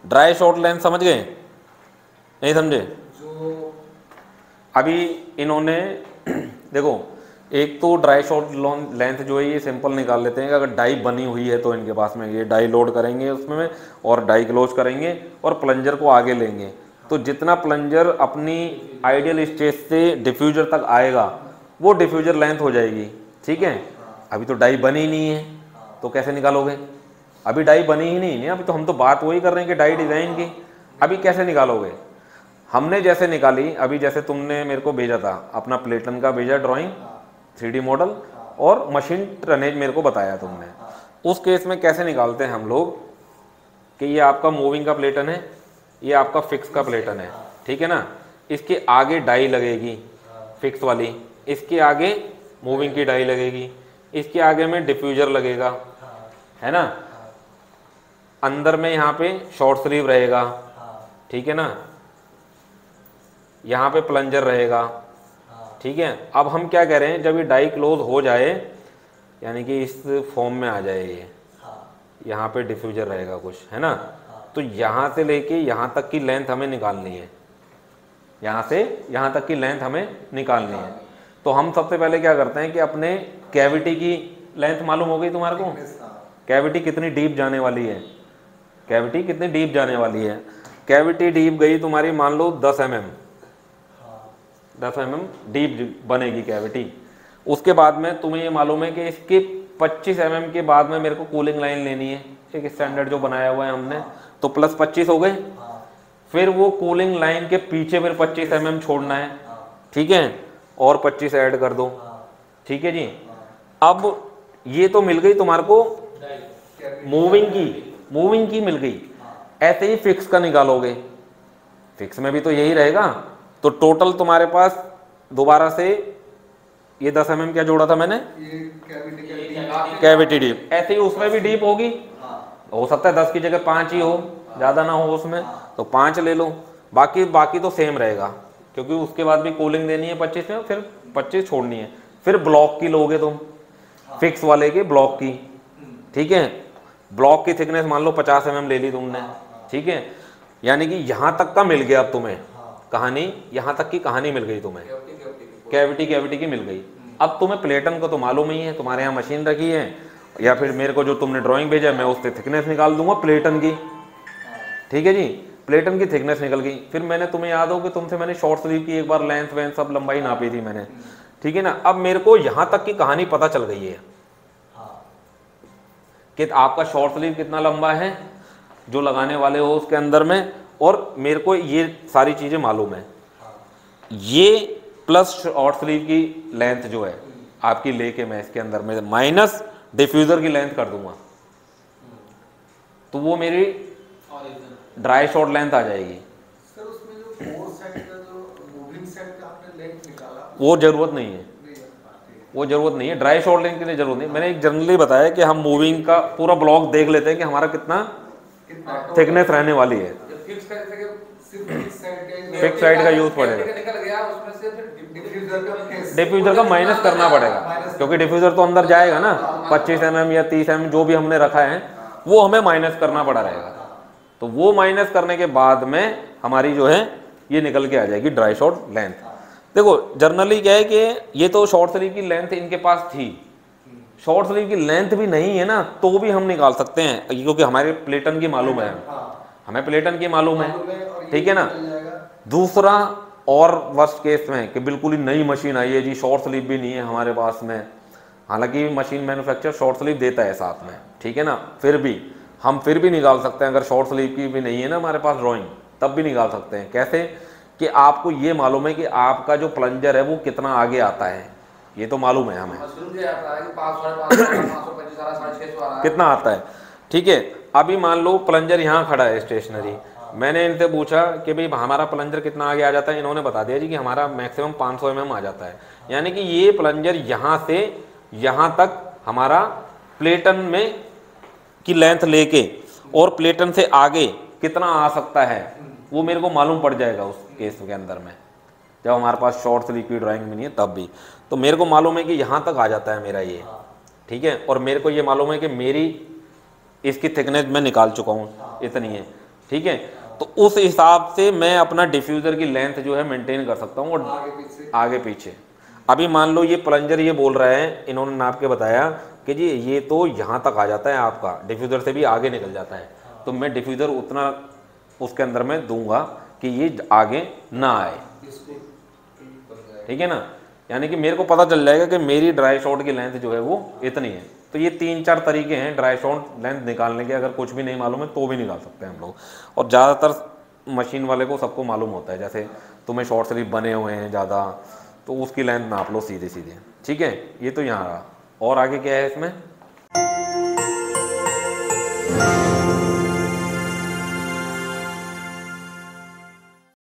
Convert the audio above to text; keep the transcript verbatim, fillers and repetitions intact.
Dry short length समझ गए, नहीं समझे? जो अभी इन्होंने देखो, एक तो ड्राई शॉर्ट लेंथ जो है ये सिंपल निकाल लेते हैं कि अगर डाई बनी हुई है तो इनके पास में ये डाई लोड करेंगे उसमें और डाई क्लोज करेंगे और प्लंजर को आगे लेंगे, तो जितना प्लंजर अपनी आइडियल स्टेज से डिफ्यूजर तक आएगा वो डिफ्यूजर लेंथ हो जाएगी, ठीक है। अभी तो डाई बनी ही नहीं है तो कैसे निकालोगे? अभी डाई बनी ही नहीं है, अभी तो हम तो बात वही कर रहे हैं कि डाई डिज़ाइन की, अभी कैसे निकालोगे? हमने जैसे निकाली, अभी जैसे तुमने मेरे को भेजा था अपना प्लेटन का भेजा ड्राइंग थ्री डी मॉडल और मशीन ट्रनेज मेरे को बताया तुमने, उस केस में कैसे निकालते हैं हम लोग कि ये आपका मूविंग का प्लेटन है, ये आपका फिक्स का प्लेटन है, ठीक है ना। इसके आगे डाई लगेगी फिक्स वाली, इसके आगे मूविंग की डाई लगेगी, इसके आगे में डिफ्यूजर लगेगा, है ना। अंदर में यहाँ पे शॉर्ट स्लीव रहेगा, ठीक है ना, यहाँ पे प्लंजर रहेगा, ठीक है। अब हम क्या कह रहे हैं, जब ये डाई क्लोज हो जाए यानी कि इस फॉर्म में आ जाए, ये यहाँ पे डिफ्यूजर रहेगा कुछ, है ना, तो यहाँ से लेके यहाँ तक की लेंथ हमें निकालनी है, यहाँ से यहाँ तक की लेंथ हमें निकालनी है। तो हम सबसे पहले क्या करते हैं कि अपने कैविटी की लेंथ मालूम हो गई तुम्हारे को, कैविटी कितनी डीप जाने वाली है, कैविटी कितनी डीप जाने वाली है। कैविटी डीप गई तुम्हारी मान लो दस एम एम, दस एम एम डीप बनेगी कैविटी। उसके बाद में तुम्हें ये मालूम है कि इसके पच्चीस एम एम के बाद में मेरे को कूलिंग लाइन लेनी है, एक स्टैंडर्ड जो बनाया हुआ है हमने, तो प्लस पच्चीस हो गए, फिर वो कूलिंग लाइन के पीछे फिर पच्चीस एम एम छोड़ना है, ठीक है, और पच्चीस ऐड कर दो, ठीक है जी। अब ये तो मिल गई तुम्हारे को मूविंग की, मूविंग की मिल गई। ऐसे ही फिक्स का निकालोगे, फिक्स में भी तो यही रहेगा, तो टोटल तुम्हारे पास दोबारा से ये दस एम एम क्या जोड़ा था मैंने, कैविटी डीप, ऐसे ही उसमें भी डीप होगी, हो सकता है दस की जगह पाँच ही हो, ज़्यादा ना हो उसमें, तो पाँच ले लो, बाकी बाकी तो सेम रहेगा क्योंकि उसके बाद भी कूलिंग देनी है पच्चीस में, फिर पच्चीस छोड़नी है। फिर ब्लॉक की लोगे तुम, फिक्स वाले के ब्लॉक की, ठीक है, ब्लॉक की थिकनेस मान लो पचास एम एम ले ली तुमने, ठीक है, यानी कि यहाँ तक का मिल गया अब तुम्हें कहानी, यहाँ तक की कहानी मिल गई तुम्हें, कैविटी कैविटी की मिल गई। अब तुम्हें प्लेटन को तो मालूम ही है, तुम्हारे यहाँ मशीन रखी है, या फिर मेरे को जो तुमने ड्राइंग भेजा मैं उससे थिकनेस निकाल दूंगा प्लेटन की, ठीक है जी, प्लेटन की थिकनेस निकल गई। फिर मैंने, तुम्हें याद हो कि तुमसे मैंने शॉर्ट स्लीव की एक बार लेंथ वेंथ सब लंबाई नापी थी मैंने, ठीक है ना। अब मेरे को यहाँ तक की कहानी पता चल गई है कि आपका शॉर्ट स्लीव कितना लंबा है जो लगाने वाले हो उसके अंदर में, और मेरे को ये सारी चीज़ें मालूम है। ये प्लस शॉर्ट स्लीव की लेंथ जो है आपकी लेके मैं इसके अंदर में माइनस डिफ्यूज़र की लेंथ कर दूंगा, तो वो मेरी ड्राई शॉर्ट लेंथ आ जाएगी। सर उसमें जो फोर साइड का जो मूविंग साइड का आपने लेंथ निकाला, वो ज़रूरत नहीं है, वो ज़रूरत नहीं है, ड्राई शॉर्ट लेंथ के लिए ज़रूरत नहीं। मैंने एक जनरली बताया कि हम मूविंग का पूरा ब्लॉक देख लेते हैं कि हमारा कितना थिकनेस रहने वाली है, फिक्स साइड का यूज पड़ेगा, डिफ्यूजर का माइनस करना पड़ेगा क्योंकि डिफ्यूजर तो अंदर जाएगा ना, पच्चीस एम एम या तीस एम एम जो भी हमने रखा है वो हमें माइनस करना पड़ा रहेगा, तो वो माइनस करने के बाद में हमारी जो है ये निकल के आ जाएगी ड्राई शॉर्ट लेंथ। देखो जनरली क्या है कि ये तो शॉर्ट स्लीव की लेंथ इनके पास थी, शॉर्ट स्लीव की लेंथ भी नहीं है ना तो भी हम निकाल सकते हैं क्योंकि हमारे प्लेटन की मालूम है, हमें प्लेटन की मालूम है, ठीक है ना। दूसरा और वर्स्ट केस में कि बिल्कुल ही नई मशीन आई है जी, शॉर्ट स्लीव भी नहीं है हमारे पास में, हालांकि मशीन मैन्युफैक्चर शॉर्ट स्लीव देता है साथ में, ठीक है ना, फिर भी हम फिर भी निकाल सकते हैं, अगर शॉर्ट स्लीव की भी नहीं है ना हमारे पास ड्राइंग तब भी निकाल सकते हैं। कैसे कि आपको ये मालूम है कि आपका जो प्लंजर है वो कितना आगे आता है, ये तो मालूम है हमें कितना आता है, ठीक है। अभी मान लो प्लंजर यहाँ खड़ा है स्टेशनरी, मैंने इनसे पूछा कि भाई हमारा प्लंजर कितना आगे आ जाता है, इन्होंने बता दिया जी कि हमारा मैक्सिमम पाँच सौ एम एम आ जाता है, यानी कि ये प्लंजर यहाँ से यहाँ तक हमारा प्लेटन में की लेंथ लेके और प्लेटन से आगे कितना आ सकता है वो मेरे को मालूम पड़ जाएगा उस केस के अंदर में, जब हमारे पास शॉर्ट स्लीव की ड्राइंग भी नहीं है तब भी, तो मेरे को मालूम है कि यहाँ तक आ जाता है मेरा ये, ठीक है, और मेरे को ये मालूम है कि मेरी इसकी थिकनेस मैं निकाल चुका हूँ इतनी है, ठीक है। तो उस हिसाब से मैं अपना डिफ्यूज़र की लेंथ जो है मेंटेन कर सकता हूँ, और आगे पीछे आगे पीछे। अभी मान लो ये प्लंजर ये बोल रहा है, इन्होंने नाप के बताया कि जी ये तो यहाँ तक आ जाता है, आपका डिफ्यूज़र से भी आगे निकल जाता है, तो मैं डिफ्यूज़र उतना उसके अंदर में दूंगा कि ये आगे ना आए, इसको बन जाएगा। ठीक है ना। यानी कि मेरे को पता चल जाएगा कि मेरी ड्राई शॉट की लेंथ जो है वो इतनी है। तो ये तीन चार तरीके हैं ड्राई शॉट लेंथ निकालने के, अगर कुछ भी नहीं मालूम है तो भी निकाल सकते हैं हम लोग। और ज़्यादातर मशीन वाले को सबको मालूम होता है, जैसे तुम्हें शॉर्ट स्लीव बने हुए हैं ज़्यादा, तो उसकी लेंथ नाप लो सीधे सीधे, ठीक है। ये तो यहाँ रहा। और आगे क्या है इसमें?